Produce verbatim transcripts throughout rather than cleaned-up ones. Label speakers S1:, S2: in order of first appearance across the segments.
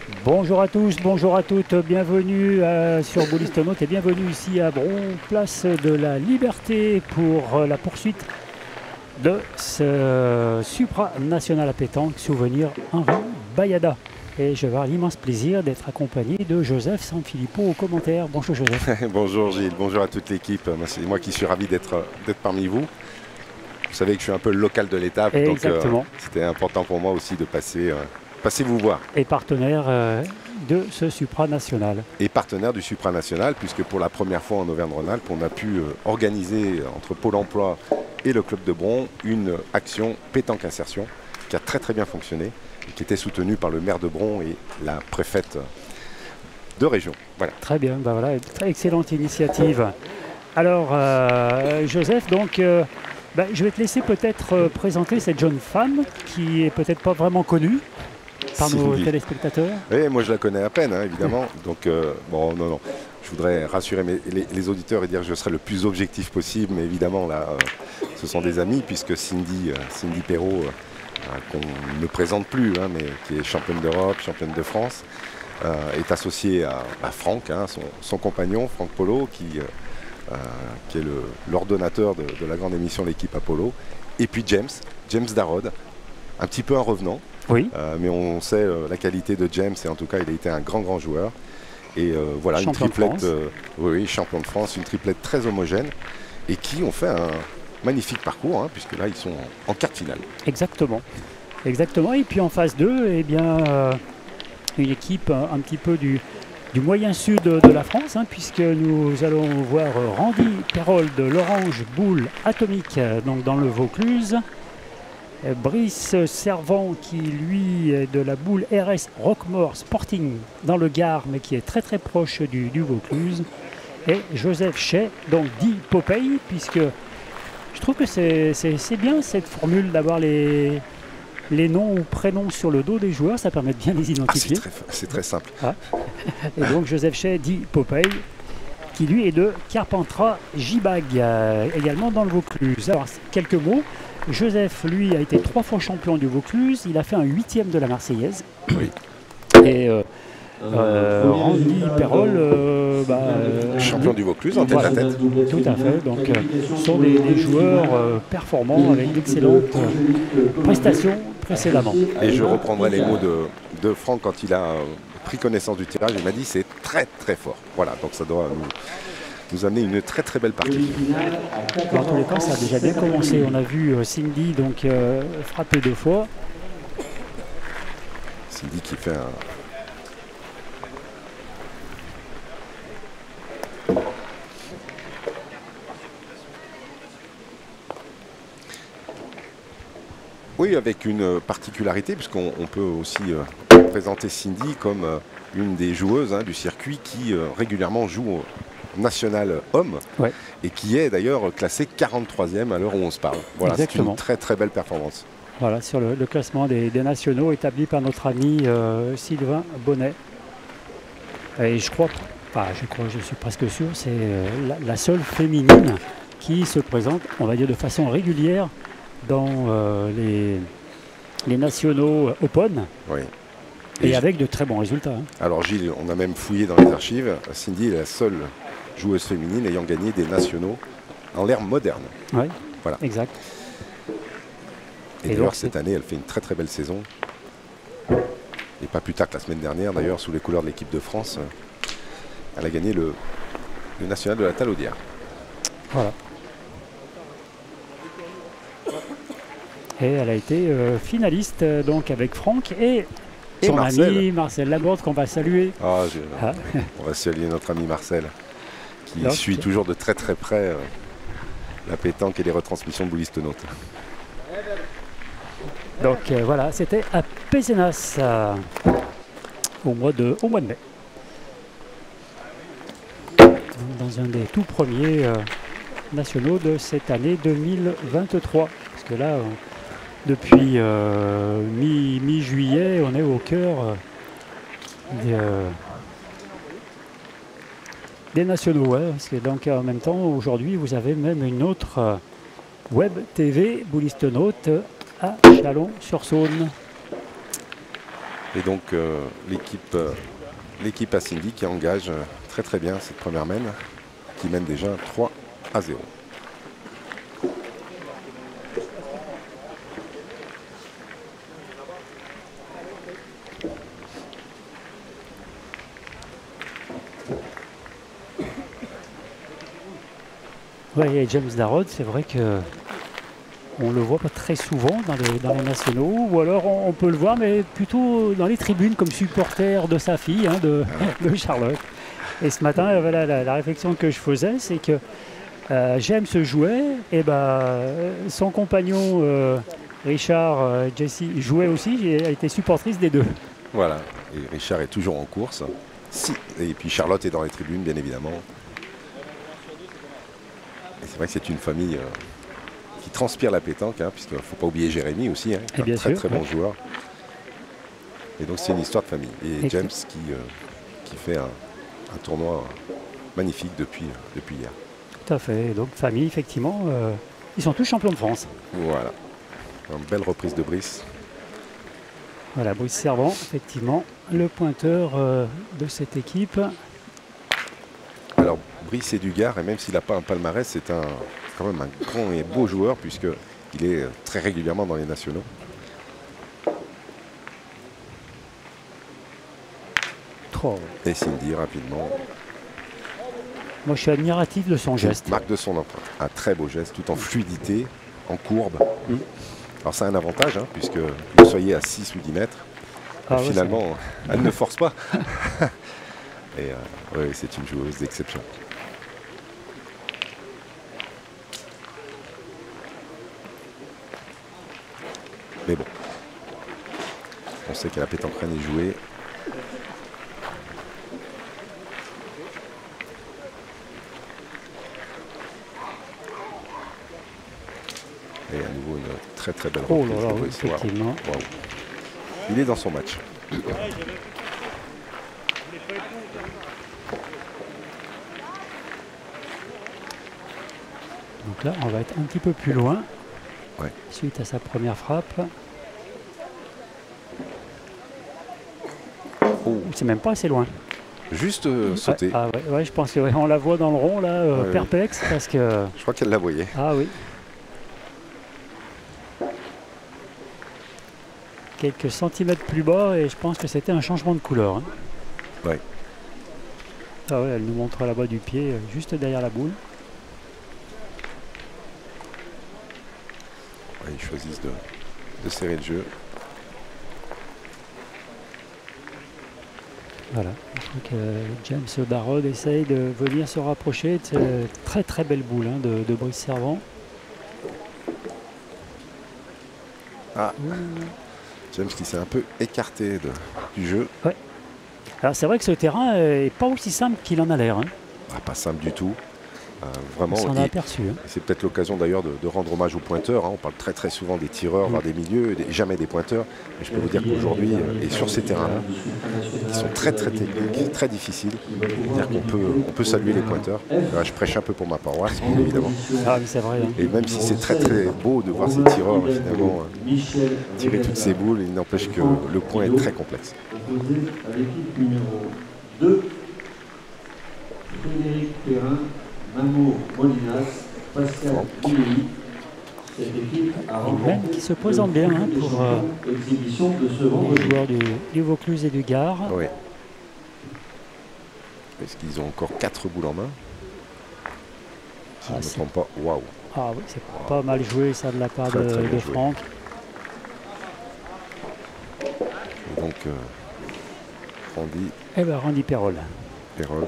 S1: Bonjour à tous, bonjour à toutes, bienvenue euh, sur Boulistonote et bienvenue ici à Bron, place de la Liberté pour euh, la poursuite de ce supranational à pétanque souvenir Henri Bayada. Et je vais avoir l'immense plaisir d'être accompagné de Joseph Sanfilippo au commentaire. Bonjour Joseph.
S2: Bonjour Gilles, bonjour à toute l'équipe. C'est moi qui suis ravi d'être parmi vous. Vous savez que je suis un peu le local de l'étape, donc euh, c'était important pour moi aussi de passer, euh, passer vous voir.
S1: Et partenaire euh, de ce supranational.
S2: Et partenaire du supranational, puisque pour la première fois en Auvergne-Rhône-Alpes, on a pu euh, organiser entre Pôle emploi et le club de Bron une action pétanque insertion qui a très très bien fonctionné et qui était soutenue par le maire de Bron et la préfète de région. Voilà.
S1: Très bien, ben voilà, très excellente initiative. Alors euh, Joseph, donc euh, ben, je vais te laisser peut-être euh, présenter cette jeune femme qui est peut-être pas vraiment connue par
S2: si,
S1: nos
S2: oui.
S1: téléspectateurs.
S2: Oui, moi je la connais à peine, hein, évidemment. Donc euh, bon, non, non. Je voudrais rassurer mes, les, les auditeurs et dire que je serai le plus objectif possible, mais évidemment là, euh, ce sont des amis puisque Cindy, euh, Cindy Perrault, euh, qu'on ne présente plus, hein, mais qui est championne d'Europe, championne de France, euh, est associée à, à Franck, hein, son, son compagnon, Franck Polo, qui euh, Euh, qui est l'ordonnateur de, de la grande émission L'équipe Apollo, et puis James, James Darrod, un petit peu un revenant,
S1: oui.
S2: euh, mais on sait euh, la qualité de James, et en tout cas il a été un grand grand joueur, et euh, voilà,
S1: champion
S2: une triplette, euh, oui, oui, champion de France, une triplette très homogène, et qui ont fait un magnifique parcours, hein, puisque là ils sont en, en quart finale.
S1: Exactement, exactement, et puis en phase deux, eh bien, euh, une équipe un, un petit peu du du moyen sud de la France, hein, puisque nous allons voir Randy Perrol de l'Orange Boule Atomique, donc dans le Vaucluse. Brice Servant qui lui est de la boule R S Roquemort Sporting dans le Gard, mais qui est très très proche du, du Vaucluse. Et Joseph Chay, donc dit Popeye, puisque je trouve que c'est bien cette formule d'avoir les... les noms ou prénoms sur le dos des joueurs, ça permet de bien les identifier.
S2: Ah, c'est très, très simple.
S1: Ah. Et donc Joseph Chay dit Popeye, qui lui est de Carpentras Gibag, euh, également dans le Vaucluse. Alors quelques mots, Joseph lui a été trois fois champion du Vaucluse, il a fait un huitième de la Marseillaise.
S2: Oui.
S1: Et euh, euh, Randy Perrol, euh, bah,
S2: champion du Vaucluse en tête
S1: voilà,
S2: à tête.
S1: Tout à fait. Donc, euh, ce sont des, des joueurs euh, performants avec d'excellentes euh, prestations précédemment.
S2: Et je reprendrai les mots de, de Franck quand il a euh, pris connaissance du tirage. Il m'a dit c'est très très fort. Voilà, donc ça doit nous, nous amener une très très belle partie.
S1: Dans tous les cas, ça a déjà bien commencé. On a vu euh, Cindy donc euh, frapper deux fois.
S2: Cindy qui fait un... Oui, avec une particularité, puisqu'on peut aussi euh, présenter Cindy comme euh, une des joueuses hein, du circuit qui euh, régulièrement joue au national homme,
S1: ouais.
S2: Et qui est d'ailleurs classée quarante-troisième à l'heure où on se parle. Voilà, c'est une très très belle performance.
S1: Voilà, sur le, le classement des, des nationaux établi par notre ami euh, Sylvain Bonnet. Et je crois, enfin, je crois, je suis presque sûr, c'est euh, la, la seule féminine qui se présente, on va dire, de façon régulière dans euh, les, les nationaux Open,
S2: oui.
S1: et, et avec
S2: Gilles,
S1: de très bons résultats. Hein.
S2: Alors Gilles, on a même fouillé dans les archives, Cindy est la seule joueuse féminine ayant gagné des nationaux en l'ère moderne.
S1: Oui,
S2: voilà.
S1: Exact.
S2: Et, et d'ailleurs cette année, elle fait une très très belle saison. Et pas plus tard que la semaine dernière, d'ailleurs, sous les couleurs de l'équipe de France, elle a gagné le, le national de la Talaudière.
S1: Voilà. Et elle a été euh, finaliste euh, donc avec Franck et, et son Marcel. ami Marcel Laborde qu'on va saluer.
S2: Ah, je, ah. On va saluer notre ami Marcel qui donc, suit toujours de très très près euh, la pétanque et les retransmissions de Boulistonote.
S1: Donc euh, voilà, c'était à Pézenas euh, au, mois de, au mois de mai. Dans un des tout premiers euh, nationaux de cette année deux mille vingt-trois. Parce que là, on, depuis euh, mi-juillet, mi on est au cœur euh, des, euh, des nationaux. Ouais, parce que donc en même temps, aujourd'hui, vous avez même une autre euh, web T V Boulistonote à Chalon-sur-Saône.
S2: Et donc euh, l'équipe euh, l'équipe à Cindy qui engage euh, très très bien cette première main, qui mène déjà trois à zéro.
S1: Ouais, et James Darrod, c'est vrai que on le voit pas très souvent dans les, dans les nationaux, ou alors on, on peut le voir, mais plutôt dans les tribunes comme supporter de sa fille, hein, de, de Charlotte. Et ce matin, voilà, la, la réflexion que je faisais, c'est que euh, James jouait, et ben son compagnon euh, Richard euh, Jesse jouait aussi, et a été supportrice des deux.
S2: Voilà, et Richard est toujours en course. Si. Et puis Charlotte est dans les tribunes, bien évidemment. Et c'est vrai que c'est une famille euh, qui transpire la pétanque, hein, puisqu'il ne faut pas oublier Jérémy aussi, hein,
S1: Et
S2: un
S1: bien
S2: très
S1: sûr,
S2: très bon
S1: ouais.
S2: joueur. Et donc c'est une histoire de famille. Et,
S1: Et
S2: James qui, euh, qui fait un, un tournoi magnifique depuis, depuis hier.
S1: Tout à fait. Et donc famille, effectivement, euh, ils sont tous champions de France.
S2: Voilà. Une belle reprise de Brice.
S1: Voilà, Brice Servant, effectivement, le pointeur euh, de cette équipe.
S2: Alors Brice est du Gard, et même s'il n'a pas un palmarès, c'est un, quand même un grand et beau joueur, puisqu'il est très régulièrement dans les nationaux.
S1: Oh.
S2: Et Cindy, rapidement.
S1: Moi, je suis admiratif de son geste.
S2: Marque de son empreinte. Un très beau geste, tout en fluidité, en courbe.
S1: Mm.
S2: Alors c'est un avantage, hein, puisque vous soyez à six ou dix mètres.
S1: Ah ouais,
S2: finalement, elle ne force pas. Et euh, oui, c'est une joueuse d'exception. Mais bon, on sait qu'à la pétanque reine est jouée. Et à nouveau une très très belle reprise.
S1: Oh là là,
S2: de
S1: oui,
S2: Brice. Wow.
S1: effectivement.
S2: Wow. Il est dans son match.
S1: Donc là, on va être un petit peu plus loin.
S2: Ouais.
S1: Suite à sa première frappe.
S2: Oh.
S1: C'est même pas assez loin.
S2: Juste euh, sauter.
S1: Ouais, ah ouais, ouais, je pense qu'on la voit dans le rond, là, euh,
S2: ouais,
S1: perplexe, parce que...
S2: Je crois qu'elle la voyait.
S1: Ah oui. Quelques centimètres plus bas, et je pense que c'était un changement de couleur. Hein.
S2: Ouais.
S1: Ah ouais, elle nous montre là-bas du pied, juste derrière la boule.
S2: Ouais, ils choisissent de, de serrer le jeu.
S1: Voilà, je crois que James Darrod essaye de venir se rapprocher de cette très très belle boule hein, de, de Brice Servant.
S2: Ah, James qui s'est un peu écarté de, du jeu.
S1: Ouais. Alors c'est vrai que ce terrain n'est pas aussi simple qu'il en a l'air. Hein.
S2: Ah, pas simple du tout. Euh, vraiment,
S1: on s'en a
S2: et,
S1: aperçu. Hein.
S2: C'est peut-être l'occasion d'ailleurs de, de rendre hommage aux pointeurs. Hein. On parle très très souvent des tireurs, mmh. vers des milieux, des, jamais des pointeurs. Mais je peux vous dire qu'aujourd'hui, euh, et sur ces terrains-là, qui sont très très techniques, très difficiles, dire qu'on peut, on peut saluer les pointeurs. Là, je prêche un peu pour ma paroisse, bien évidemment.
S1: Ah oui, c'est vrai. Hein.
S2: Et même si c'est très très beau de voir ces tireurs, finalement, euh, tirer toutes ces boules, il n'empêche que le point est très complexe.
S3: À l'équipe numéro deux, Frédéric Perrin, Mamour Molinas, Pascal Guilly. Cette équipe a remporté
S1: qui se présente bien hein, pour euh,
S3: l'exhibition de ce
S1: les joueurs du, du Vaucluse et du Gard.
S2: Oui. Est-ce qu'ils ont encore quatre boules en main? Si ah, je ne me trompe pas, waouh.
S1: Ah oui, c'est wow. Pas mal joué ça de la part très, de, très de Franck.
S2: Et donc, euh, Randy.
S1: Eh ben Randy Perrol.
S2: Perrol.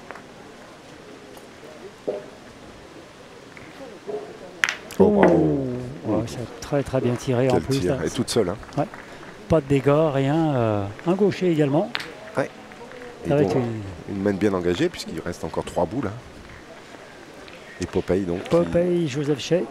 S1: Oh, bravo. Ouais, ça a très très bien tiré.
S2: Quel
S1: en plus.
S2: Tir.
S1: Là,
S2: elle est toute seule. Hein.
S1: Ouais. Pas de dégâts, rien. Euh, un gaucher également.
S2: Ouais. Et
S1: Avec
S2: bon,
S1: une...
S2: une main bien engagée puisqu'il reste encore trois boules. Hein. Et Popeye donc.
S1: Popeye, qui... Joseph Shea.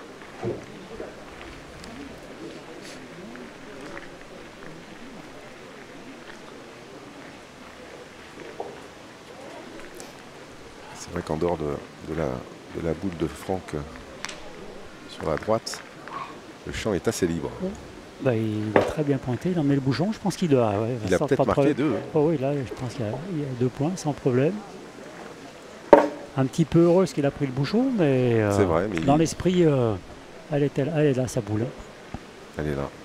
S2: C'est vrai qu'en dehors de, de, la, de la boule de Franck euh, sur la droite, le champ est assez libre.
S1: Ouais. Bah, il est très bien pointé, il en met le bouchon, je pense qu'il doit. Ouais,
S2: Il a
S1: sans
S2: peut-être
S1: pas de
S2: marqué
S1: problème.
S2: deux.
S1: Oh oui, là, je pense qu'il y, a- il y a deux points sans problème. Un petit peu heureux parce qu'il a pris le bouchon, mais, euh,
S2: C'est vrai, mais
S1: dans
S2: il-
S1: l'esprit, euh, elle, était là- elle est là, sa boule.
S2: Elle est là.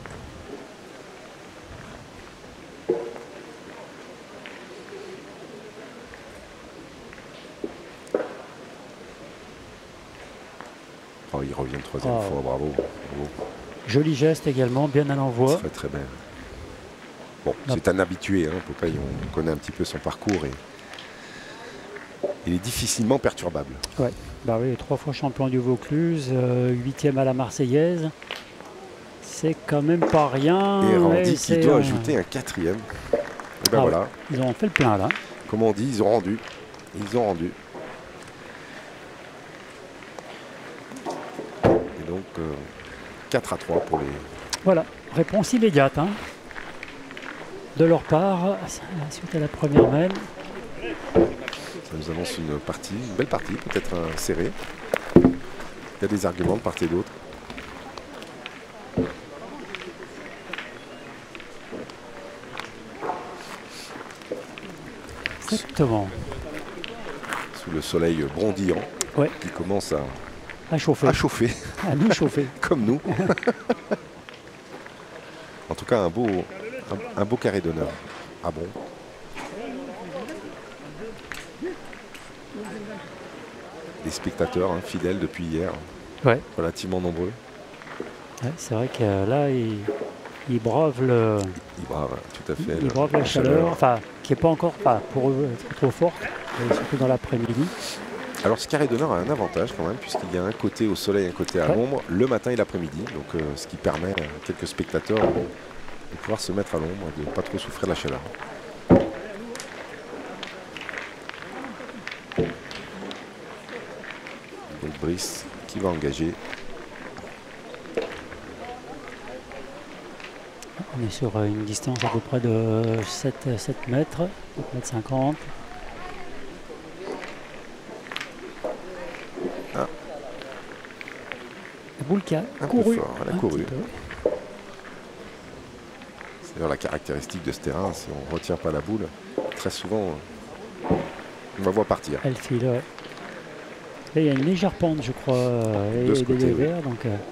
S2: Oh, il revient une troisième
S1: Oh.
S2: fois, bravo. bravo.
S1: Joli geste également, bien à l'envoi.
S2: Très très belle. Bon,
S1: Non.
S2: c'est un habitué, hein, Popeye, on connaît un petit peu son parcours et il est difficilement perturbable.
S1: Bah oui, trois fois champion du Vaucluse, euh, huitième à la Marseillaise. C'est quand même pas rien.
S2: Et
S1: mais
S2: Randy qui
S1: c'est
S2: doit
S1: un-
S2: ajouter un quatrième. Et ben
S1: Ah ouais.
S2: voilà,
S1: Ils ont fait le plein là.
S2: comme on dit, ils ont rendu. Ils ont rendu. Et donc, euh, quatre à trois pour les...
S1: Voilà, réponse immédiate hein, de leur part, suite à la première main.
S2: Ça nous annonce une partie, une belle partie, peut-être euh, serrée. Il y a des arguments de part et d'autre.
S1: Exactement.
S2: Sous le soleil brondillant
S1: Ouais.
S2: qui commence à,
S1: À chauffer,
S2: à chauffer,
S1: à nous chauffer.
S2: comme nous. En tout cas, un beau, un, un beau carré d'honneur. Ah bon? Des spectateurs hein, fidèles depuis hier,
S1: Ouais.
S2: relativement nombreux.
S1: Ouais, c'est vrai que euh, là, ils, ils bravent le,
S2: Ils bravent tout à fait
S1: ils
S2: le-
S1: bravent la chaleur, enfin, qui n'est pas encore, enfin, pour eux, trop, trop forte, et surtout dans l'après-midi.
S2: Alors ce carré d'honneur a un avantage quand même, puisqu'il y a un côté au soleil, un côté à
S1: Ouais.
S2: l'ombre, le matin et l'après-midi. Donc euh, ce qui permet à quelques spectateurs de pouvoir se mettre à l'ombre et de ne pas trop souffrir de la chaleur. Donc Brice qui va engager.
S1: On est sur euh, une distance à peu près de sept, sept mètres, sept mètres cinquante.
S2: Ah.
S1: La boule qui a
S2: Un peu
S1: couru.
S2: fort, elle a
S1: un
S2: couru.
S1: petit peu.
S2: C'est d'ailleurs la caractéristique de ce terrain, si on ne retire pas la boule, très souvent on va voir partir.
S1: Elle file, ouais. Là, il y a une légère pente, je crois, euh,
S2: De
S1: et
S2: ce
S1: des
S2: côté, oui.
S1: verts, donc euh,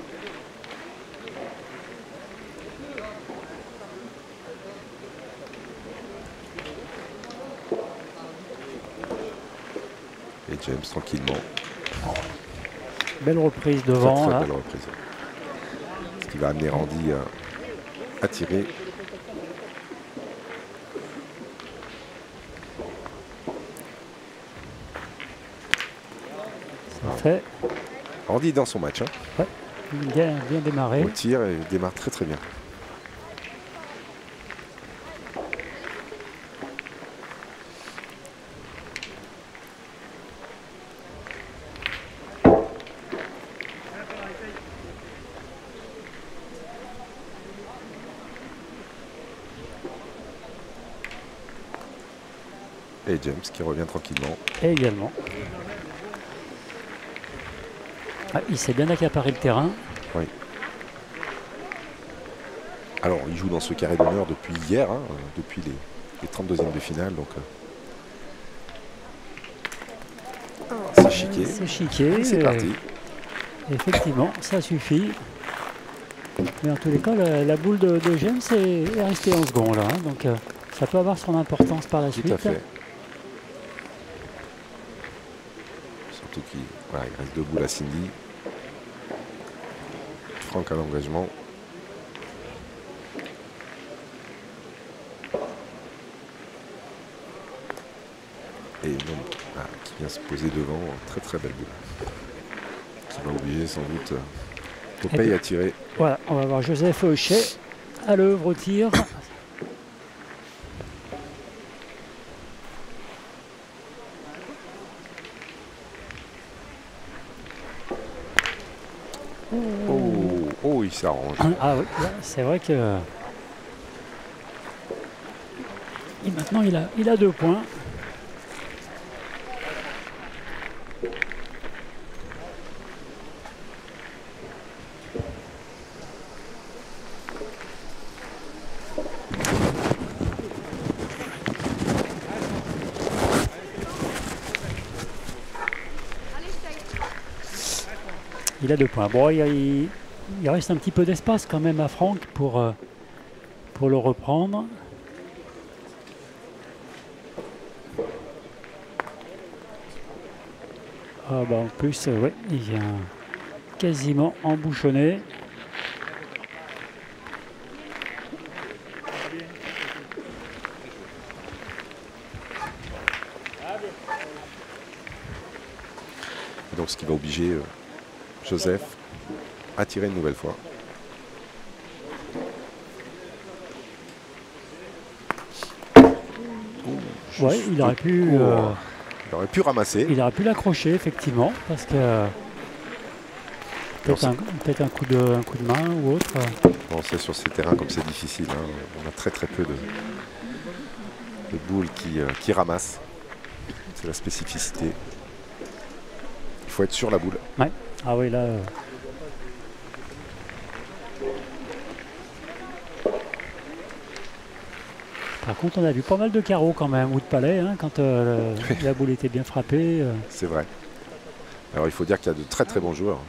S2: Et James tranquillement.
S1: belle reprise
S2: Très,
S1: devant.
S2: très
S1: là.
S2: belle reprise. Ce qui va amener Randy à, à tirer.
S1: Ça fait
S2: Randy est dans son match. Hein.
S1: bien, bien démarré.
S2: Au tir et il démarre très très bien. Et James qui revient tranquillement.
S1: Et également. Ah, il s'est bien accaparé le terrain.
S2: Alors il joue dans ce carré d'honneur depuis hier, hein, euh, depuis les, les trente-deuxièmes de finale. Donc euh, c'est chiqué.
S1: C'est chiqué.
S2: C'est
S1: euh,
S2: parti.
S1: Effectivement, ça suffit. Mais en tous les cas, la, la boule de, de James est, est restée en second là. hein, donc euh, ça peut avoir son importance par la
S2: Tout
S1: suite.
S2: à fait. Surtout qu'il voilà, il reste debout la Cindy. Franck à l'engagement. Et non, ah, qui vient se poser devant, très très belle boule. Qui va obliger sans doute euh, Popeye à tirer.
S1: Voilà, on va voir Joseph Hochet à l'œuvre au tir.
S2: Oh, oh il s'arrange.
S1: Ah oui, là, c'est vrai que. Et maintenant, il a, il a deux points. il a deux points. Bon, il, il, il reste un petit peu d'espace quand même à Franck pour, euh, pour le reprendre. Ah bah en plus, euh, ouais, il vient quasiment embouchonné.
S2: Donc ce qui va obliger euh, Joseph à tirer une nouvelle fois.
S1: Ouais, il aurait pu,
S2: Oh,
S1: euh,
S2: il aurait pu ramasser.
S1: il aurait pu l'accrocher effectivement, parce que euh, peut-être un, peut-être un coup de, un coup de main ou autre.
S2: On sait sur ces terrains comme c'est difficile, hein, on a très très peu de, de boules qui, euh, qui ramassent. C'est la spécificité. Il faut être sur la boule.
S1: Ouais. Ah oui là. euh, Par contre, on a vu pas mal de carreaux quand même, ou de palais, hein, quand euh, le- la boule était bien frappée. euh.
S2: C'est vrai. Alors il faut dire qu'il y a de très très bons joueurs.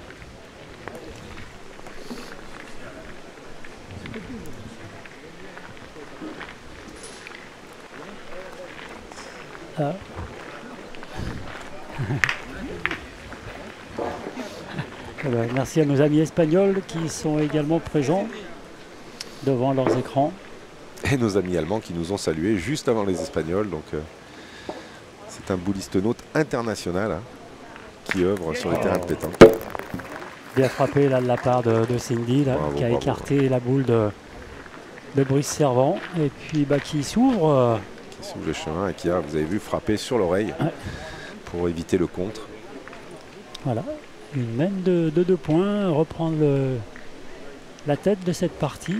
S1: Ah. Eh ben, merci à nos amis espagnols qui sont également présents devant leurs écrans.
S2: Et nos amis allemands qui nous ont salués juste avant les Espagnols. Donc euh, c'est un boulistonaute international, hein, qui œuvre sur les terrains de pétanque.
S1: Bien frappé là de la part de, de Cindy là,
S2: Bravo,
S1: qui a
S2: bravo.
S1: écarté la boule de, de Brice Servant et puis bah, qui s'ouvre. euh,
S2: Qui s'ouvre le chemin et qui a, vous avez vu, frappé sur l'oreille
S1: Ouais.
S2: pour éviter le contre.
S1: Voilà, une mène de, de deux points, reprendre le- la tête de cette partie.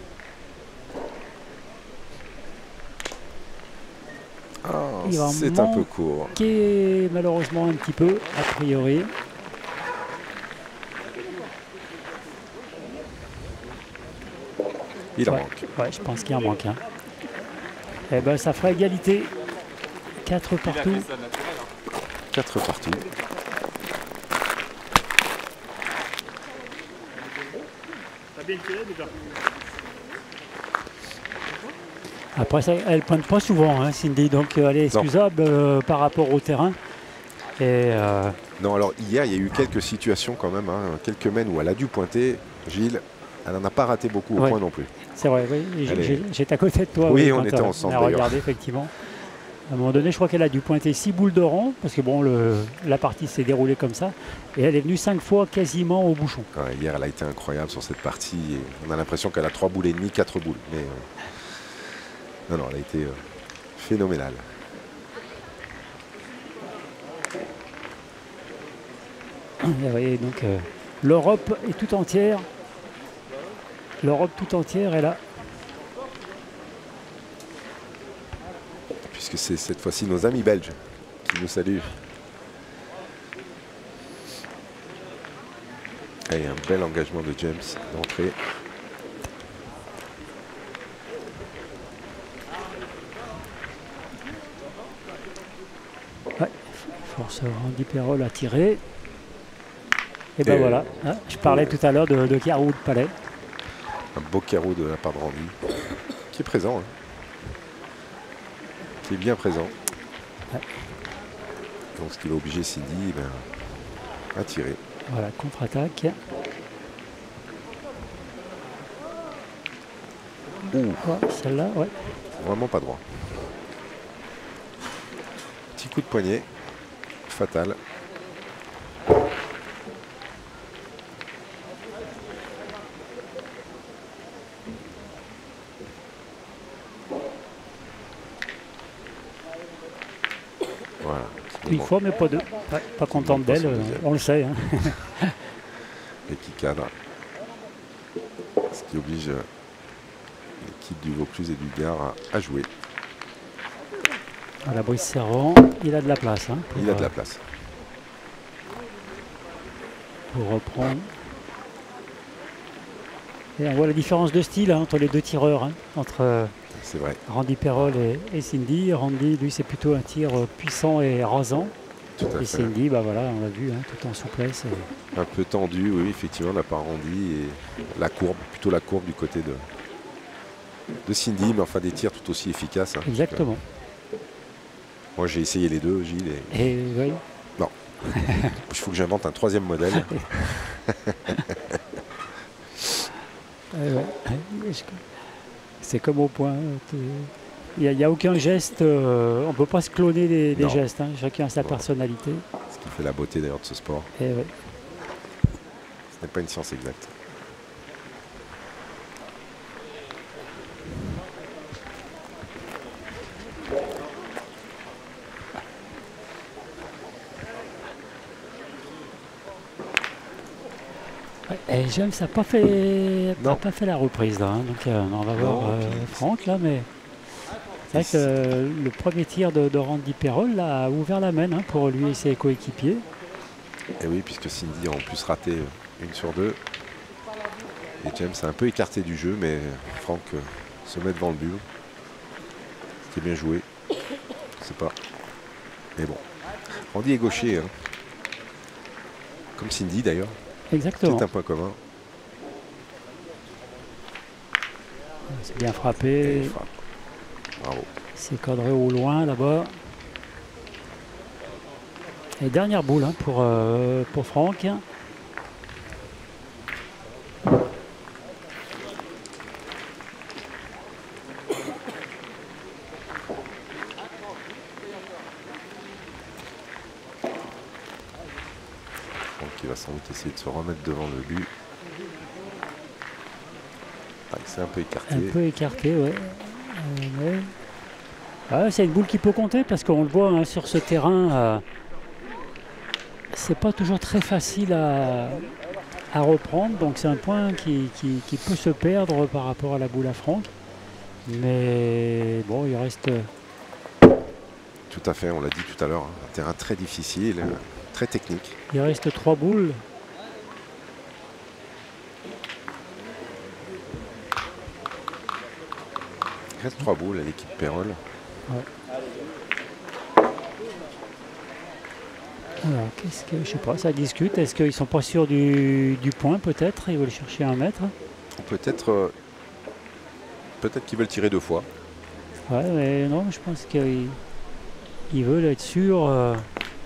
S2: Ah,
S1: Il va
S2: c'est un
S1: man-
S2: peu court.
S1: Qui est malheureusement un petit peu, a priori.
S2: Il en
S1: Ouais.
S2: manque.
S1: Ouais, je pense qu'il en manque un. Et ben ça fera égalité. quatre partout.
S2: quatre partout.
S1: Après, ça, elle ne pointe pas souvent, hein, Cindy, donc euh, elle est excusable euh, par rapport au terrain. Et euh,
S2: Non, alors hier, il y a eu quelques situations quand même, hein, quelques mènes où elle a dû pointer. Gilles, elle n'en a pas raté beaucoup au
S1: Ouais.
S2: point non plus.
S1: c'est vrai, oui, j'ai-
S2: Elle est-
S1: j'ai- j'étais à côté de toi.
S2: Oui, on
S1: quand,
S2: était
S1: euh,
S2: ensemble,
S1: On a
S2: d'ailleurs.
S1: regardé, effectivement. À un moment donné, je crois qu'elle a dû pointer six boules de rang, parce que bon, le, la partie s'est déroulée comme ça. Et elle est venue cinq fois quasiment au bouchon.
S2: Ouais, hier, elle a été incroyable sur cette partie. Et on a l'impression qu'elle a trois boules et demie, quatre boules. Mais euh, non, non, elle a été euh, phénoménale.
S1: Vous voyez, donc euh, l'Europe est tout entière. L'Europe tout entière est là.
S2: Puisque c'est cette fois-ci nos amis belges qui nous saluent. Et un bel engagement de James d'entrée.
S1: Ouais, force Randy Perrol à tirer. Et ben
S2: Et-
S1: voilà, hein, je parlais tout à l'heure de, de carreau de palais.
S2: Un beau carreau de la part de Randy. Qui est présent. Hein. Qui est bien présent.
S1: Ouais.
S2: Donc ce qui va obliger Cindy ben, à tirer.
S1: Voilà, contre-attaque.
S2: Ouh,
S1: Oh, celle-là, ouais.
S2: vraiment pas droit. Petit coup de poignet. Fatal. Voilà.
S1: Une fois, mais pas deux. Ouais, pas contente
S2: pas
S1: d'elle,
S2: son
S1: euh,
S2: deuxième.
S1: on le sait. hein.
S2: Et qui cadre. Ce qui oblige euh, l'équipe du Vaucluse et du Gard à, à jouer.
S1: Voilà, Brice Servant, il a de la place. hein, pour,
S2: Il a de
S1: euh,
S2: la place.
S1: pour reprendre. Et on voit la différence de style hein, entre les deux tireurs, hein, entre euh,
S2: C'est vrai.
S1: Randy Perrol et, et Cindy. Randy, lui, c'est plutôt un tir euh, puissant et rasant.
S2: Tout à
S1: Et
S2: fait.
S1: Cindy, bah voilà, on l'a vu, hein, tout en souplesse. Et...
S2: Un peu tendu, oui, effectivement, n'a pas arrondi. Et la courbe, plutôt la courbe du côté de, de Cindy, mais enfin des tirs tout aussi efficaces. Hein,
S1: Exactement.
S2: Moi, j'ai essayé les deux, Gilles. Et...
S1: Et oui.
S2: Non. Il faut que j'invente un troisième modèle.
S1: euh, ouais. C'est comme au point. Il n'y a, a aucun geste, euh, on ne peut pas se cloner des, des gestes, hein, chacun a sa non. personnalité.
S2: Ce qui fait la beauté d'ailleurs de ce sport.
S1: Et ouais.
S2: Ce n'est pas une science exacte.
S1: Et James n'a pas fait, n'a pas fait la reprise là, hein, donc euh, on va non, voir euh, Franck là, mais c'est vrai que euh, le premier tir de, de Randy Perrol là, a ouvert la main hein, pour lui et ses coéquipiers.
S2: Et oui, puisque Cindy a en plus raté une sur deux. Et James a un peu écarté du jeu, mais Franck euh, se met devant le but. C'était bien joué. Je sais pas. Mais bon. Randy est gaucher. Hein. Comme Cindy d'ailleurs.
S1: Exactement.
S2: C'est un point commun.
S1: C'est bien frappé.
S2: Frappe. Bravo.
S1: C'est cadré au loin là-bas. Et dernière boule hein, pour, euh, pour Franck.
S2: Il va sans doute essayer de se remettre devant le but. Ah, il s'est un peu écarté.
S1: Un peu écarté, ouais. Euh, ouais. Ah, c'est une boule qui peut compter parce qu'on le voit hein, sur ce terrain. Euh, c'est pas toujours très facile à, à reprendre. Donc c'est un point qui, qui, qui peut se perdre par rapport à la boule à Franck. Mais bon, il reste...
S2: Tout à fait, on l'a dit tout à l'heure. Un terrain très difficile. Très technique.
S1: Il reste trois boules.
S2: Il reste trois boules à l'équipe Perrol.
S1: Ouais. Alors, qu'est-ce que je sais pas, ça discute. Est-ce qu'ils sont pas sûrs du, du point peut-être? Ils veulent chercher un mètre.
S2: Peut-être, euh, peut-être qu'ils veulent tirer deux fois.
S1: Ouais, mais non, je pense qu'ils ils veulent être sûrs. Euh,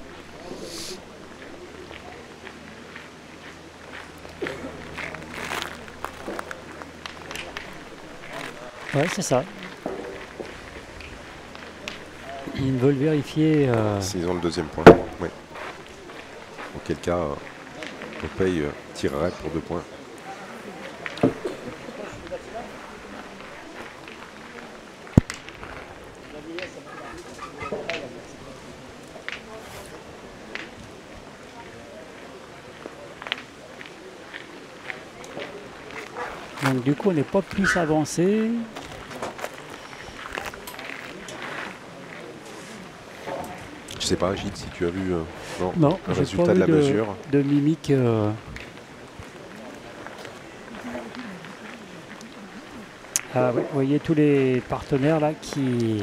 S1: Ouais, c'est ça. Ils veulent vérifier. Euh...
S2: S'ils ont le deuxième point, oui. Auquel cas, euh, Popeye euh, tirerait pour deux points.
S1: Donc du coup, on n'est pas plus avancé.
S2: Je sais pas, Gilles, si tu as vu euh, non,
S1: non,
S2: le résultat
S1: pas
S2: de la
S1: de,
S2: mesure.
S1: De mimique. Euh... Ah, oui, vous voyez tous les partenaires là qui,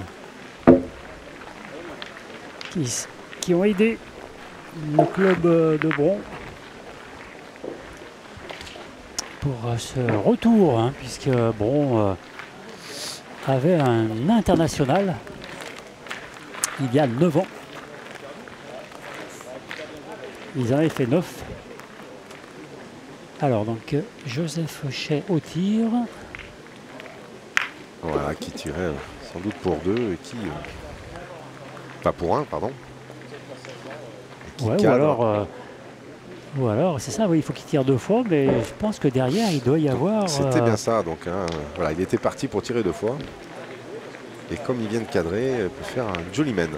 S1: qui, qui ont aidé le club de Bron pour ce retour, hein, puisque Bron euh, avait un international il y a neuf ans. Ils en avaient fait neuf. Alors donc Joseph Chet au tir.
S2: Voilà, qui tirait euh, sans doute pour deux et qui... Euh, pas pour un, pardon.
S1: Ouais, ou alors, euh, ou alors c'est ça, oui, il faut qu'il tire deux fois, mais je pense que derrière, il doit y avoir...
S2: C'était
S1: euh,
S2: bien ça, donc hein, voilà, il était parti pour tirer deux fois. Et comme il vient de cadrer, il peut faire un joli man.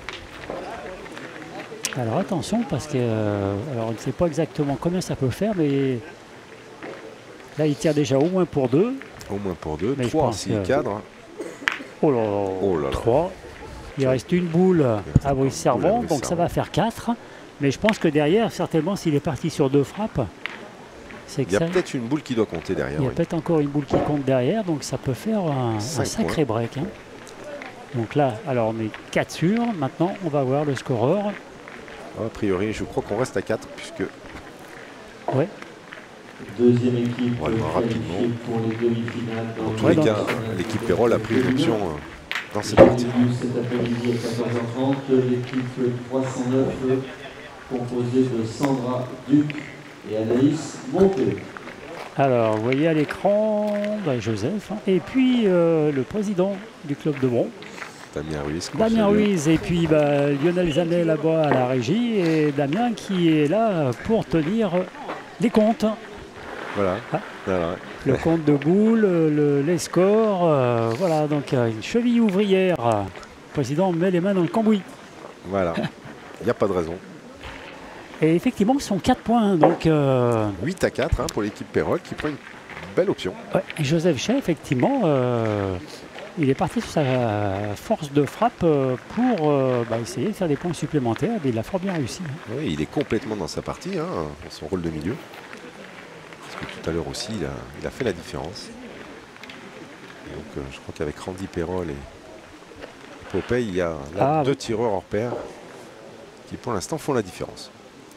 S1: Alors attention, parce que... Euh, alors on ne sait pas exactement combien ça peut faire, mais... Là, il tire déjà au moins pour deux.
S2: Au moins pour deux,
S1: mais
S2: trois s'il que... cadre.
S1: Oh là,
S2: oh là là.
S1: trois. Il reste une boule à Brice Servant, donc ça va faire quatre. Mais je pense que derrière, certainement, s'il est parti sur deux frappes, c'est que
S2: il y a
S1: ça...
S2: peut-être une boule qui doit compter derrière.
S1: Il y a
S2: oui.
S1: peut-être encore une boule qui compte derrière, donc ça peut faire un, un sacré points. break. Hein. Donc là, alors on est quatre sur. Maintenant, on va voir le scoreur.
S2: A priori, je crois qu'on reste à quatre puisque...
S1: Ouais.
S3: Deuxième équipe
S2: On va le voir rapidement.
S3: pour les demi-finales.
S2: Dans tous
S1: Ouais,
S2: les
S1: donc-
S2: cas, l'équipe Pérol a pris une option euh, dans cette partie.
S3: Cet après-midi à quatorze heures trente, l'équipe trois cent neuf composée de Sandra Duc et Anaïs Monté.
S1: Alors, vous voyez à l'écran bah, Joseph, hein, et puis euh, le président du club de Bron,
S2: Damien Ruiz. qu'on
S1: Damien
S2: salue.
S1: Ruiz, et puis bah, Lionel Zanet là-bas à la régie, et Damien qui est là pour tenir les comptes.
S2: Voilà.
S1: Ah.
S2: Voilà.
S1: Le compte de boules, le- les scores, euh, voilà, donc euh, une cheville ouvrière. Le président met les mains dans le cambouis.
S2: Voilà. Il n'y a pas de raison.
S1: Et effectivement, ce sont quatre points, donc... euh,
S2: huit à quatre hein, pour l'équipe Pérol qui prend une belle option.
S1: Ouais, et Joseph Chet, effectivement, euh, il est parti sur sa force de frappe euh, pour euh, bah, essayer de faire des points supplémentaires. Et il a fort bien réussi. Hein.
S2: Oui, il est complètement dans sa partie, hein, dans son rôle de milieu. Parce que tout à l'heure aussi, il a, il a fait la différence. Et donc, euh, je crois qu'avec Randy Pérol et Popeye, il y a là
S1: Ah,
S2: deux
S1: oui.
S2: tireurs hors pair qui, pour l'instant, font la différence.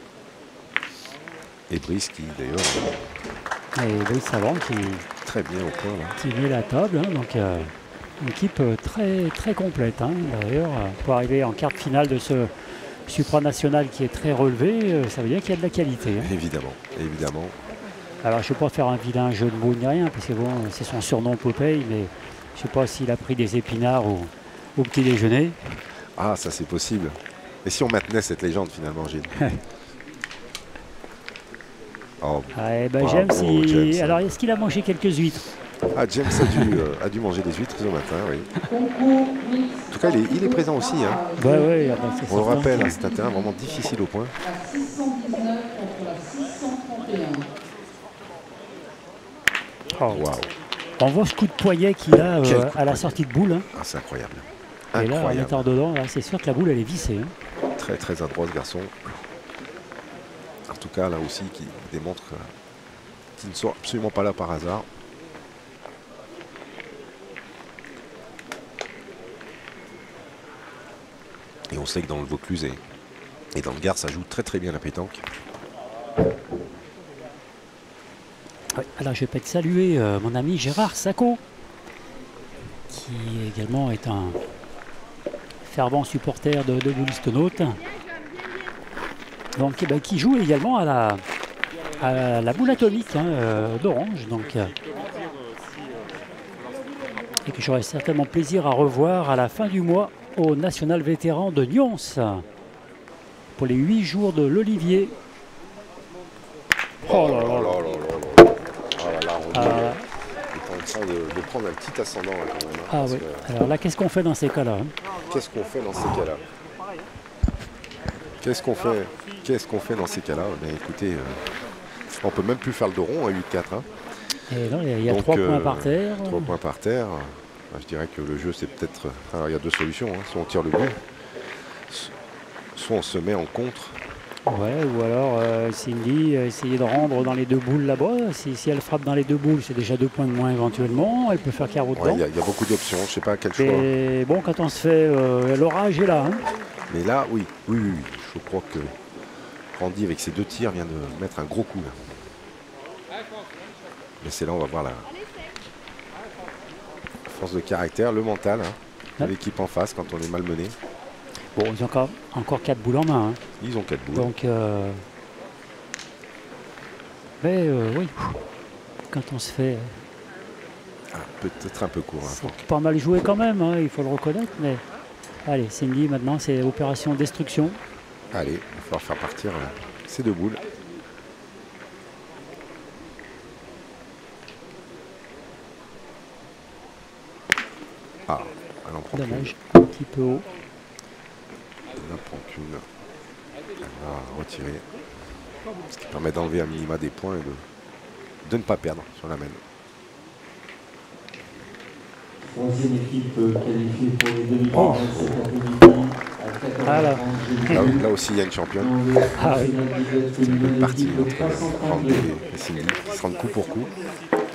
S2: Et Brice qui, d'ailleurs,
S1: Et Brice Savant qui,
S2: est très bien au point. Là.
S1: qui met la table. Hein, donc, euh, une équipe euh, très, très complète. Hein, d'ailleurs, euh, pour arriver en quart de finale de ce supranational qui est très relevé, euh, ça veut dire qu'il y a de la qualité. Hein.
S2: Évidemment, évidemment.
S1: Alors, je ne vais pas faire un vilain jeu de mots ni rien, parce que bon, c'est son surnom Popeye, mais je ne sais pas s'il a pris des épinards au, au petit déjeuner.
S2: Ah, ça c'est possible. Et si on maintenait cette légende finalement, Gilles? Oh,
S1: Ah, eh ben,
S2: bravo,
S1: James, il-
S2: James.
S1: alors est-ce qu'il a mangé quelques huîtres?
S2: Ah, James a dû, euh, a dû manger des huîtres ce matin, oui. En tout cas, il est, il est présent aussi. Hein.
S1: Ouais, ouais, ah ben, c'est
S2: On le
S1: certain.
S2: rappelle, hein, c'est un terrain vraiment difficile au point.
S4: à six cent dix-neuf contre la six cent trente et un.
S1: Oh.
S2: Waouh,
S1: On voit ce coup de poignet qu'il a euh,
S2: Quel coup de
S1: à la
S2: poignet.
S1: sortie de boule. Hein.
S2: ah, c'est incroyable.
S1: Et là, en
S2: Incroyable.
S1: étant dedans, là, c'est sûr que la boule, elle est vissée. Hein.
S2: Très très adroit ce garçon. En tout cas, là aussi, qui démontre euh, qu'il ne sont absolument pas là par hasard. Et on sait que dans le Vaucluse et, et dans le Gard, ça joue très très bien la pétanque.
S1: Ouais, alors, je vais peut-être saluer euh, mon ami Gérard Sacco, qui également est un fervent supporter de, de Boulistonautes. Donc, eh ben, qui joue également à la, à la boule atomique hein, euh, d'Orange. Donc, euh, et que j'aurai certainement plaisir à revoir à la fin du mois au National Vétéran de Nyons pour les huit jours de l'Olivier. Oh là là là.
S2: là là. Oh là là, on
S1: Ah,
S2: est en train de, de prendre un petit ascendant là, quand même. hein,
S1: ah
S2: parce
S1: oui.
S2: que,
S1: Alors là, qu'est-ce qu'on fait dans ces cas-là hein?
S2: qu'est-ce qu'on fait dans ces cas-là Qu'est-ce qu'on fait Qu'est-ce qu'on fait dans ces cas-là Mais écoutez, euh, on peut même plus faire le dos rond à huit quatre. Hein.
S1: Et là, il y a, il y a
S2: Donc,
S1: trois
S2: euh,
S1: points par terre.
S2: Trois points par terre. Bah, je dirais que le jeu, c'est peut-être... Alors, il y a deux solutions. Hein. Soit on tire le but, soit on se met en contre.
S1: Ouais, ou alors euh, Cindy euh, essayer de rendre dans les deux boules là-bas. Si, si elle frappe dans les deux boules, c'est déjà deux points de moins éventuellement. Elle peut faire carreau
S2: Ouais,
S1: dedans.
S2: Il y, a- il y a beaucoup d'options. Je ne sais pas quel choix.
S1: Et bon, quand on se fait... euh, l'orage est là. Hein.
S2: Mais là, oui, oui, oui, oui. Je crois que Randy, avec ses deux tirs, vient de mettre un gros coup. Là. Mais c'est là, on va voir la force de caractère, le mental hein, de
S1: Ouais.
S2: l'équipe en face quand on est malmené.
S1: Bon, ils ont encore, encore quatre boules en main. Hein.
S2: Ils ont quatre boules.
S1: Donc, euh, mais euh, oui, quand on se fait...
S2: Ah, peut-être un peu court. Hein.
S1: C'est pas mal joué quand même, hein, il faut le reconnaître. Mais allez, Cindy, maintenant, c'est opération destruction.
S2: Allez, il va falloir faire partir là, ces deux boules. Ah, elle en prend qu'une.
S1: Dommage, un petit peu haut.
S2: Elle en prend qu'une. Elle va retirer. Ce qui permet d'enlever à minima des points et de, de ne pas perdre sur la main.
S3: Troisième équipe qualifiée pour les demi-finales
S1: Oh.
S3: cet après-midi à quatorze heures
S1: Voilà.
S2: Là, là aussi, il y a une championne.
S1: Ah oui.
S2: C'est une bonne partie entre Randy et Cindy. Ils se rendent coup pour coup.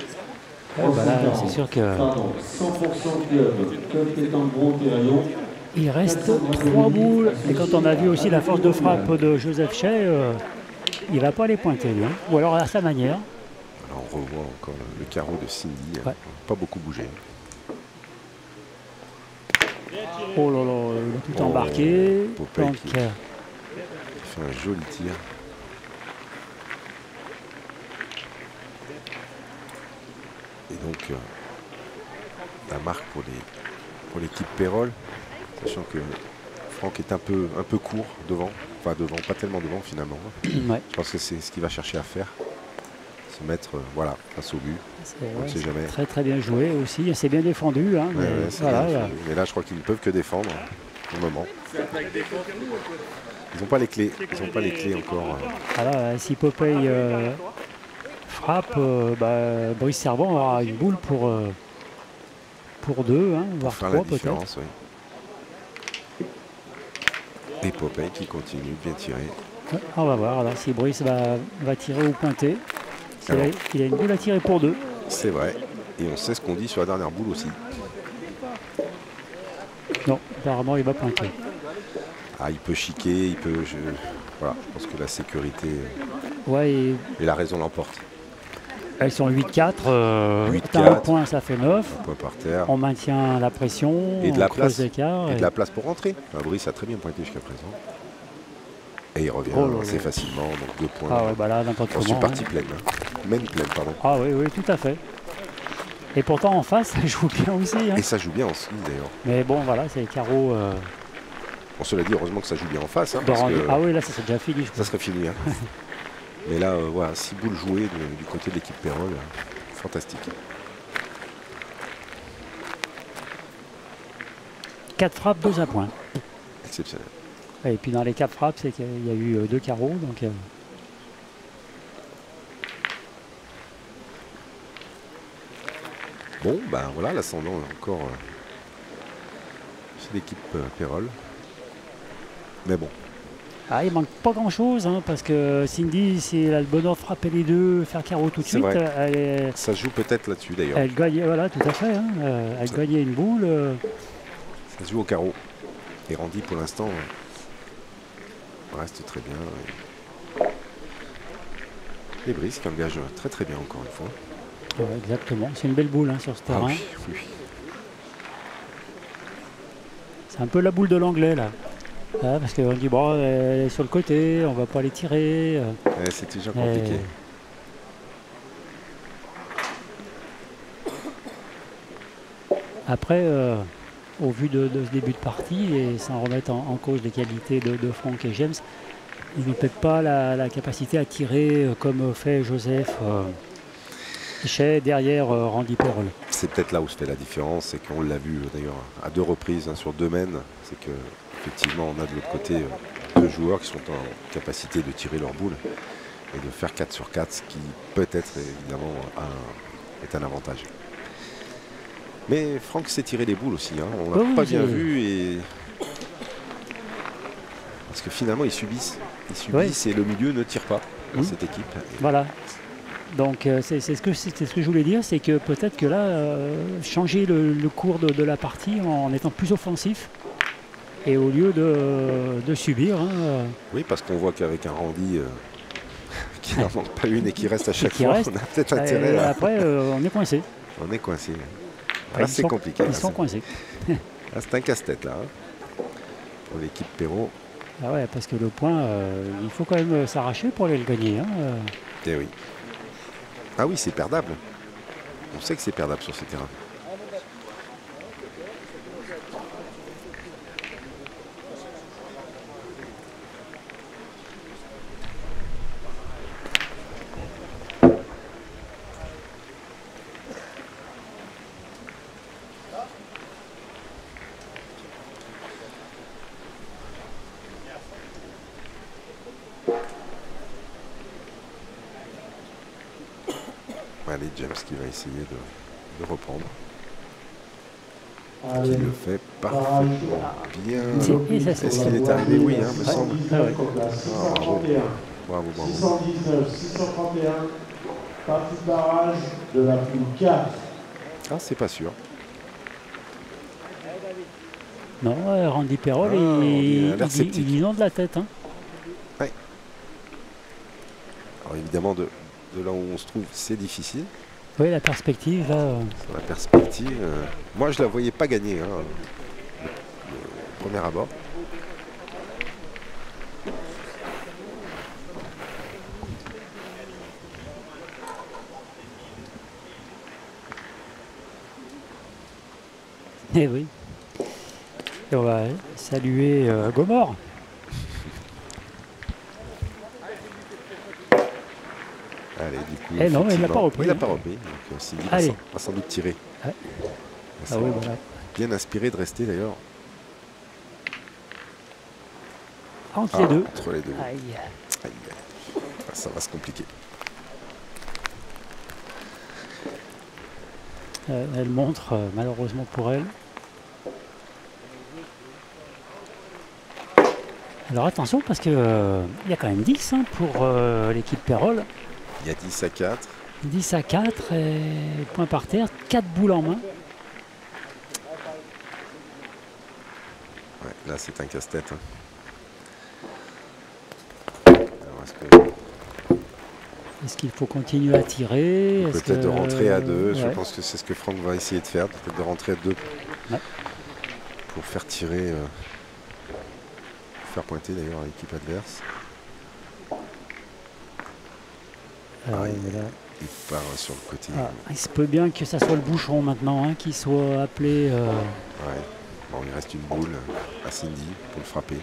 S1: Ouais, bah là, c'est sûr que
S3: Pardon, cent pour cent club, club pétanque Bron Terraillon
S1: Il reste trois boules. Et quand on a vu aussi la force de frappe de Joseph Shea, euh, il va pas les pointer, lui, hein. Ou alors à sa manière.
S2: Alors on revoit encore le, le carreau de Cindy.
S1: Ouais.
S2: Pas beaucoup bougé.
S1: Oh là là, il a tout
S2: Oh,
S1: embarqué.
S2: Popeye
S1: Donc,
S2: qui-
S1: euh,
S2: Il fait un joli tir. Et donc, euh, la marque pour les pour l'équipe Pérol, sachant que Franck est un peu, un peu court devant. Enfin, devant, pas tellement devant finalement.
S1: ouais,
S2: Je pense que c'est ce qu'il va chercher à faire. Se mettre, euh, voilà, face au but.
S1: c'est
S2: On ne
S1: ouais,
S2: sait
S1: c'est
S2: jamais.
S1: très très bien joué aussi. C'est bien défendu. Hein,
S2: Ouais,
S1: mais,
S2: ouais, c'est
S1: voilà,
S2: bien
S1: là.
S2: joué. Mais là, je crois qu'ils ne peuvent que défendre pour le moment. Ils n'ont pas les clés. Ils n'ont pas les clés encore.
S1: Voilà, si Popeye euh, frappe, euh, bah, Brice Servant aura une boule pour, euh, pour deux, hein,
S2: Pour
S1: voire
S2: faire
S1: trois
S2: la
S1: peut-être.
S2: différence, oui. Et Popeye qui continue de bien tirer.
S1: Ouais, on va voir alors, si Brice va, va tirer ou pointer. C'est
S2: Alors.
S1: là, il a une boule à tirer pour deux.
S2: C'est vrai. Et on sait ce qu'on dit sur la dernière boule aussi.
S1: Non, apparemment il va pointer.
S2: Ah, il peut chiquer, il peut... Je... Voilà, je pense que la sécurité
S1: Ouais, et
S2: et la raison l'emporte.
S1: elles sont huit quatre. Euh,
S2: huit
S1: t'as un
S2: quatre.
S1: point, ça fait neuf.
S2: Un point par terre.
S1: On maintient la pression,
S2: Et de
S1: on
S2: la
S1: creuse
S2: place.
S1: l'écart.
S2: Et
S1: et-
S2: de la place pour rentrer. Enfin, Brice a très bien pointé jusqu'à présent. Et il revient
S1: Oh là là.
S2: assez facilement, donc deux points.
S1: Ah ouais, bah là, n'importe
S2: On
S1: comment.
S2: suis partie
S1: hein.
S2: pleine. hein. Main pleine, pardon.
S1: Ah oui, oui, tout à fait. Et pourtant, en face, ça joue bien aussi. hein.
S2: Et ça joue bien aussi d'ailleurs.
S1: Mais bon, voilà, c'est les carreaux euh,
S2: On se l'a dit, heureusement que ça joue bien en face. hein,
S1: de
S2: parce
S1: rendu.
S2: que
S1: Ah oui, là, ça s'est déjà fini. je
S2: ça
S1: crois.
S2: serait fini. hein. Mais là, euh, voilà, six boules jouées de- du côté de l'équipe Pérol. euh, fantastique.
S1: Quatre frappes, deux à point.
S2: Exceptionnel.
S1: Et puis dans les quatre frappes, c'est qu'il y a eu euh, deux carreaux. Donc, euh,
S2: Bon, ben voilà, l'ascendant est encore euh, c'est l'équipe euh, Pérol. Mais bon,
S1: ah, il manque pas grand-chose, hein, parce que Cindy, si elle a le bonheur de frapper les deux, faire carreau tout de
S2: C'est
S1: suite,
S2: vrai.
S1: elle, est-
S2: ça se joue peut-être là-dessus d'ailleurs.
S1: elle gagne, voilà, tout à fait. hein, euh, elle
S2: Ça-
S1: gagnait une boule. euh,
S2: Ça se joue au carreau. Et Randy, pour l'instant, euh, reste très bien. Et, et Brice qui engage très très bien encore une fois.
S1: ouais, exactement. C'est une belle boule hein, sur ce
S2: Ah
S1: terrain.
S2: oui, oui.
S1: C'est un peu la boule de l'anglais là. Ah, parce qu'on dit bon, elle est sur le côté, on va pas les tirer. euh,
S2: Eh, c'est déjà compliqué.
S1: et- Après, euh, au vu de, de ce début de partie, et sans remettre en, en cause les qualités de, de Franck et James, ils n'ont peut-être pas la, la capacité à tirer euh, comme fait Joseph euh, Shea derrière euh, Randy Pérol.
S2: C'est peut-être là où se fait la différence, c'est qu'on l'a vu euh, d'ailleurs à deux reprises hein, sur deux mènes, c'est que effectivement on a de l'autre côté euh, deux joueurs qui sont en capacité de tirer leur boule et de faire quatre sur quatre, ce qui peut-être évidemment un- est un avantage. Mais Franck sait tirer les boules aussi, hein. On l'a
S1: Oui,
S2: pas
S1: oui,
S2: bien
S1: c'est-
S2: vu et parce que finalement ils subissent, ils subissent et le milieu ne tire pas dans
S1: Mmh.
S2: cette équipe.
S1: Voilà. Donc euh, c'est c'est ce, que- c'est ce que je voulais dire, c'est que peut-être que là, euh, changer le, le cours de, de la partie en étant plus offensif, et au lieu de, de subir, hein, euh,
S2: Oui, parce qu'on voit qu'avec un Randy euh, qui n'en manque pas une et qui reste à chaque
S1: qui
S2: fois,
S1: reste,
S2: on a peut-être
S1: et
S2: intérêt à...
S1: après euh, on est coincé.
S2: On est coincé.
S1: Enfin,
S2: Là,
S1: ils
S2: c'est
S1: sont-
S2: compliqué.
S1: Ils
S2: Là,
S1: sont
S2: c'est-
S1: coincés.
S2: là, c'est un casse-tête, là. hein. Pour l'équipe Perrault.
S1: Ah ouais, parce que le point, euh, il faut quand même euh, s'arracher pour aller le gagner. hein, euh.
S2: Eh oui. Ah oui, c'est perdable. On sait que c'est perdable sur ces terrains. Allez, James qui va essayer de, de reprendre. Qui le fait parfaitement bien.
S1: C'est- et ça, c'est-
S2: Est-ce qu'il est arrivé? Oui, hein, me semble.
S1: Ah ouais.
S2: Ah, bravo. Bravo, bravo.
S3: six cent dix-neuf, six cent trente et un, partie de barrage de la poule quatre.
S2: Ah, c'est pas sûr.
S1: Non, euh, Randy Perrol,
S2: Ah,
S1: il,
S2: on dit,
S1: il,
S2: l'air
S1: dit-
S2: sceptique.
S1: il inonde la tête. Hein.
S2: Alors évidemment, de, de là où on se trouve, c'est difficile.
S1: Oui, la perspective, là. euh,
S2: Sur la perspective, euh, moi je la voyais pas gagner, hein, le, le premier abord.
S1: Eh oui. Et on va saluer euh, Gomorre.
S2: Allez, du coup,
S1: Eh non, il l'a pas
S2: effectivement,
S1: repris,
S2: Il l'a
S1: hein.
S2: pas repris. Donc euh, Cindy va
S1: Allez.
S2: sans, va sans doute tirer.
S1: Ouais.
S2: Elle
S1: Ah
S2: s'est
S1: oui, voilà.
S2: bien inspiré de rester d'ailleurs.
S1: Entre
S2: Ah,
S1: les deux.
S2: Entre les deux.
S1: Aïe.
S2: Aïe, aïe. Ah, ça va se compliquer.
S1: Euh, elle montre, euh, malheureusement pour elle. Alors attention, parce qu'il y a quand même dix hein, pour euh, l'équipe Perrol.
S2: Il y a dix à quatre.
S1: dix à quatre, et point par terre, quatre boules en main.
S2: Ouais, là, c'est un casse-tête. hein. Alors, est-ce qu'on
S1: Est-ce qu'il faut continuer à tirer? Est-ce
S2: peut-être de
S1: que-
S2: rentrer à deux? Je
S1: Ouais.
S2: pense que c'est ce que Franck va essayer de faire. Peut-être de rentrer à deux
S1: Ouais.
S2: pour faire tirer, euh, faire pointer d'ailleurs à l'équipe adverse.
S1: Ah ouais,
S2: Ah,
S1: mais là,
S2: Il part euh, sur le côté.
S1: ah, il se peut bien que ça soit le bouchon maintenant, hein, qui soit appelé. euh,
S2: Ouais. Bon, il reste une boule à Cindy pour le frapper.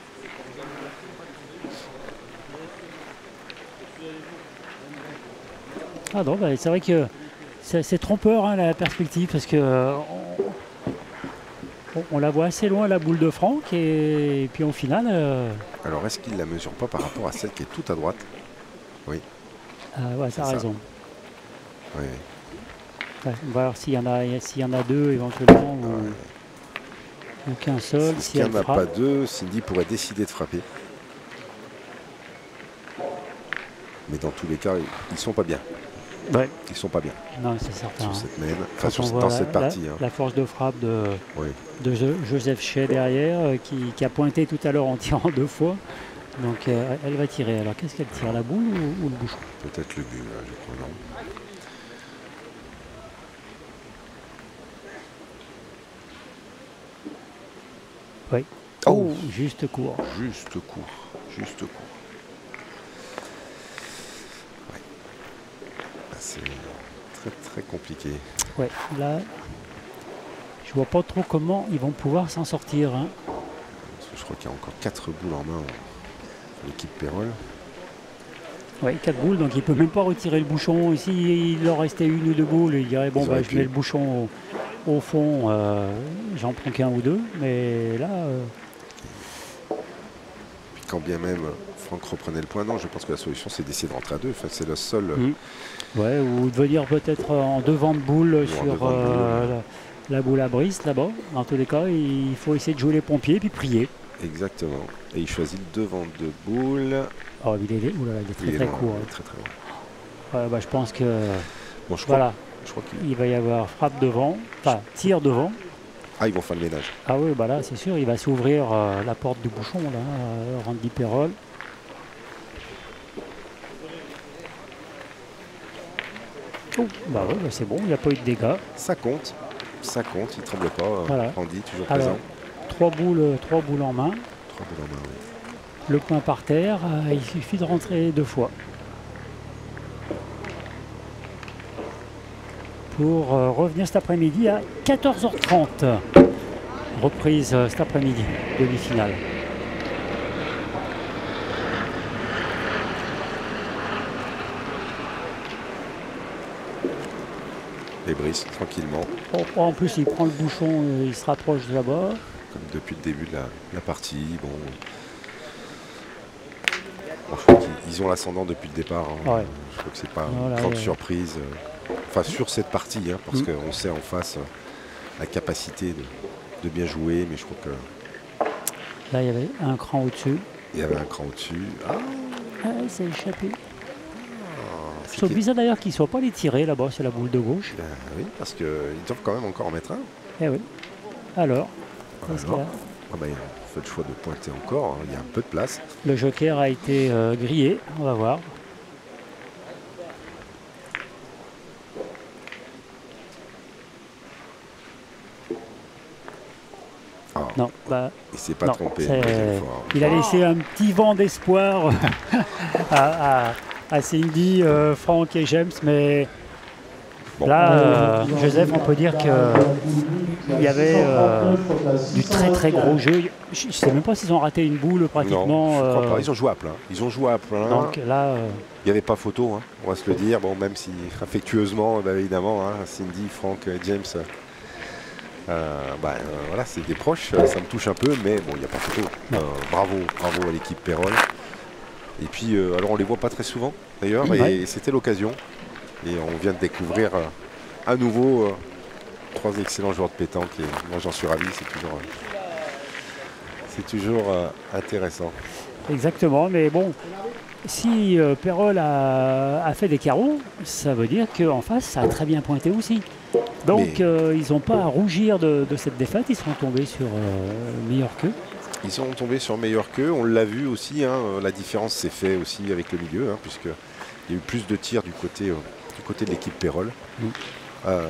S1: Ah non, bah, c'est vrai que c'est c'est trompeur hein, la perspective parce que euh, on, on la voit assez loin la boule de Franck et, et puis au final, euh,
S2: Alors, est-ce qu'il ne la mesure pas par rapport à celle qui est tout à droite? Oui.
S1: ah ouais,
S2: C'est
S1: t'as
S2: ça.
S1: raison.
S2: Oui.
S1: Ouais, on va voir s'il y en a, s'il y en a deux éventuellement ou,
S2: Ouais.
S1: ou qu'un seul.
S2: Si
S1: Si
S2: il
S1: elle
S2: n'y en a
S1: frappe.
S2: pas deux, Cindy pourrait décider de frapper. Mais dans tous les cas, ils ne sont pas bien.
S1: Ouais.
S2: Ils sont pas bien
S1: Non, c'est certain.
S2: sur
S1: hein.
S2: cette main. Enfin,
S1: Quand
S2: sur,
S1: on voit
S2: dans
S1: la,
S2: cette
S1: la-
S2: partie. hein.
S1: la force de frappe de,
S2: Oui.
S1: de Jo- Joseph Shea derrière euh, qui, qui a pointé tout à l'heure en tirant deux fois. Donc euh, elle va tirer. Alors qu'est-ce qu'elle tire? La boule ou, ou le bouchon?
S2: Peut-être le but, là, je crois, non.
S1: Oui.
S2: Oh.
S1: Oh, juste court.
S2: Juste court. Juste court. Ouais. Ah, c'est très très compliqué.
S1: Ouais, là, je vois pas trop comment ils vont pouvoir s'en sortir. hein.
S2: Parce que je crois qu'il y a encore quatre boules en main pour l'équipe Perrol.
S1: Ouais, quatre boules, donc il peut même pas retirer le bouchon. Ici, il leur restait une ou deux boules, il dirait bon
S2: Ils
S1: bah
S2: auraient
S1: je
S2: pu.
S1: mets le bouchon au, au fond, euh, j'en prends qu'un ou deux. Mais là, euh,
S2: Puis quand bien même Franck reprenait le point, non, je pense que la solution c'est d'essayer de rentrer à deux. Enfin, c'est le seul.
S1: Mm. ouais, ou de venir peut-être en devant de boule
S2: Ou en
S1: sur
S2: devant de
S1: euh,
S2: boule.
S1: la, la boule à Brice là-bas. Dans tous les cas, il faut essayer de jouer les pompiers puis prier.
S2: Exactement. Et il choisit le devant de boule.
S1: Oh, il est, oulala, il est très
S2: Il est
S1: très
S2: loin,
S1: court.
S2: il
S1: hein.
S2: est très très loin.
S1: Ouais, bah, je pense que
S2: Bon, je crois,
S1: voilà,
S2: je crois qu'il.
S1: il va y avoir frappe devant, enfin tir devant.
S2: Ah, ils vont faire le ménage.
S1: Ah oui, bah là c'est sûr, il va s'ouvrir euh, la porte du bouchon là, euh, Randy Perrol. Oh, bah oui, bah c'est bon, il n'y a pas eu de dégâts.
S2: Ça compte. Ça compte. Il tremble pas. euh,
S1: Voilà.
S2: Randy, toujours
S1: Alors,
S2: présent.
S1: trois boules, euh, trois boules en main,
S2: Trois boules en main, oui.
S1: le point par terre, euh, il suffit de rentrer deux fois. Pour euh, revenir cet après-midi à quatorze heures trente. Reprise euh, cet après-midi, demi-finale.
S2: Et Brice, tranquillement,
S1: Oh, en plus, il prend le bouchon, euh, il se rapproche de là-bas.
S2: comme depuis le début de la, la partie. Bon, Bon, je crois qu'ils ils ont l'ascendant depuis le départ. hein.
S1: Ouais.
S2: Je crois que c'est pas
S1: Voilà,
S2: une grande
S1: ouais.
S2: surprise. euh, Enfin, sur cette partie, hein, parce
S1: Mm.
S2: qu'on sait en face euh, la capacité de, de bien jouer, mais je crois qu'il
S1: Là, il y avait un cran au-dessus.
S2: y avait un cran au-dessus. Ah,
S1: Ah, il s'est échappé.
S2: c'est
S1: Je trouve
S2: qu'il-
S1: bizarre d'ailleurs qu'il ne soit pas les tirer là-bas, c'est la boule de gauche.
S2: Ben oui, parce qu'ils doivent quand même encore en mettre un.
S1: Eh oui. Alors, Est-ce
S2: Alors,
S1: que
S2: ah bah, il fait le choix de pointer encore, hein, il y a un peu de place.
S1: le joker a été euh, grillé, on va voir.
S2: Ah,
S1: Non, bah,
S2: il s'est pas
S1: non,
S2: trompé.
S1: c'est-
S2: la deuxième fois.
S1: il a laissé un petit vent d'espoir à, à- à Cindy, euh, Franck et James, mais
S2: Bon.
S1: là, euh, Joseph, on peut dire qu'il y avait euh, du très très gros jeu. Je ne sais même pas s'ils ont raté une boule pratiquement.
S2: Non, je crois
S1: euh,
S2: pas. Ils ont joué à plein. Ils ont joué à plein.
S1: donc là, euh,
S2: Il n'y avait pas photo, hein, on va se le dire. Bon, même si affectueusement, bah, évidemment, hein, Cindy, Franck, James, euh, bah, euh, voilà, c'est des proches. Ça me touche un peu, mais bon, il n'y a pas photo. Euh, bravo, bravo à l'équipe Pérol. Et puis, euh, alors on les voit pas très souvent d'ailleurs,
S1: Ouais.
S2: et c'était l'occasion. Et on vient de découvrir euh, à nouveau euh, trois excellents joueurs de pétanque. Et moi, j'en suis ravi. C'est toujours, euh, c'est toujours euh, intéressant.
S1: exactement. Mais bon, si euh, Pérol a, a fait des carreaux, ça veut dire qu'en face, ça a très bien pointé aussi. Donc,
S2: Mais-
S1: euh, ils n'ont pas à rougir de, de cette défaite. Ils sont tombés sur euh, meilleur qu'eux.
S2: Ils sont tombés sur meilleur qu'eux. On l'a vu aussi. Hein, la différence s'est faite aussi avec le milieu, hein, puisque il y a eu plus de tirs du côté, euh, du côté de l'équipe Pérol.
S1: Mm.
S2: Euh,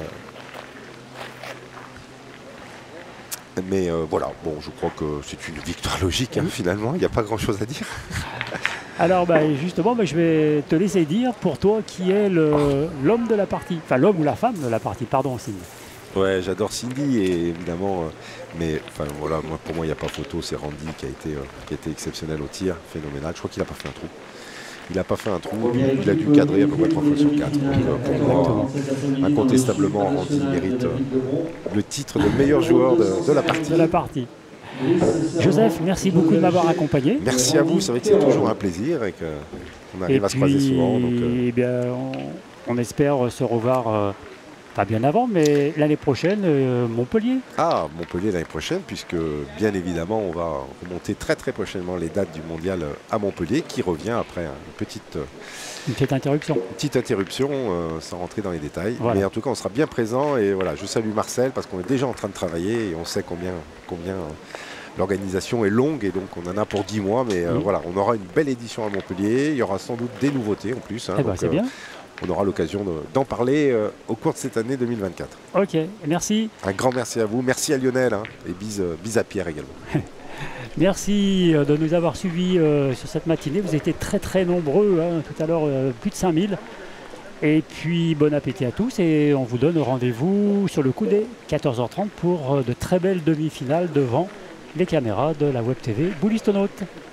S2: mais euh, voilà, bon, je crois que c'est une victoire logique, hein, finalement. Il n'y a pas grand-chose à dire.
S1: Alors bah, justement, bah, je vais te laisser dire pour toi qui est le- l'homme de la partie, enfin l'homme ou la femme de la partie, pardon Cindy.
S2: Ouais, j'adore Cindy, et évidemment, euh, mais enfin voilà, moi, pour moi, il n'y a pas photo. C'est Randy qui a été, euh, qui a été exceptionnel au tir, phénoménal. Je crois qu'il n'a pas fait un trou. Il n'a pas fait un trou, il a dû cadrer à peu près trois fois sur quatre. Donc, euh, pour moi, incontestablement, Randy mérite euh, le titre de meilleur joueur de, de la partie.
S1: De la partie. Joseph, merci beaucoup de m'avoir accompagné.
S2: Merci à vous, c'est vrai que c'est toujours un plaisir et qu'on arrive
S1: Et
S2: à se croiser
S1: puis,
S2: souvent. Donc, euh,
S1: eh bien, on, on espère se revoir, euh, pas bien avant, mais l'année prochaine, euh, Montpellier.
S2: Ah, Montpellier l'année prochaine, puisque bien évidemment, on va remonter très très prochainement les dates du mondial à Montpellier, qui revient après une petite,
S1: Une petite interruption.
S2: petite interruption, euh, sans rentrer dans les détails.
S1: Voilà.
S2: Mais en tout cas, on sera bien présent. Et voilà, je salue Marcel parce qu'on est déjà en train de travailler et on sait combien, combien euh, l'organisation est longue. Et donc, on en a pour dix mois. Mais euh,
S1: Mhm.
S2: voilà, on aura une belle édition à Montpellier. Il y aura sans doute des nouveautés en plus. hein.
S1: Eh ben,
S2: Donc,
S1: c'est
S2: euh,
S1: bien.
S2: on aura l'occasion de- d'en parler euh, au cours de cette année deux mille vingt-quatre.
S1: Ok, merci.
S2: Un grand merci à vous. Merci à Lionel, hein, et bise, euh, bise à Pierre également.
S1: Merci euh, de nous avoir suivis euh, sur cette matinée. Vous étiez très très nombreux, hein, tout à l'heure euh, plus de cinq mille. Et puis bon appétit à tous et on vous donne rendez-vous sur le coup des quatorze heures trente pour euh, de très belles demi-finales devant les caméras de la Web T V Boulistonauts.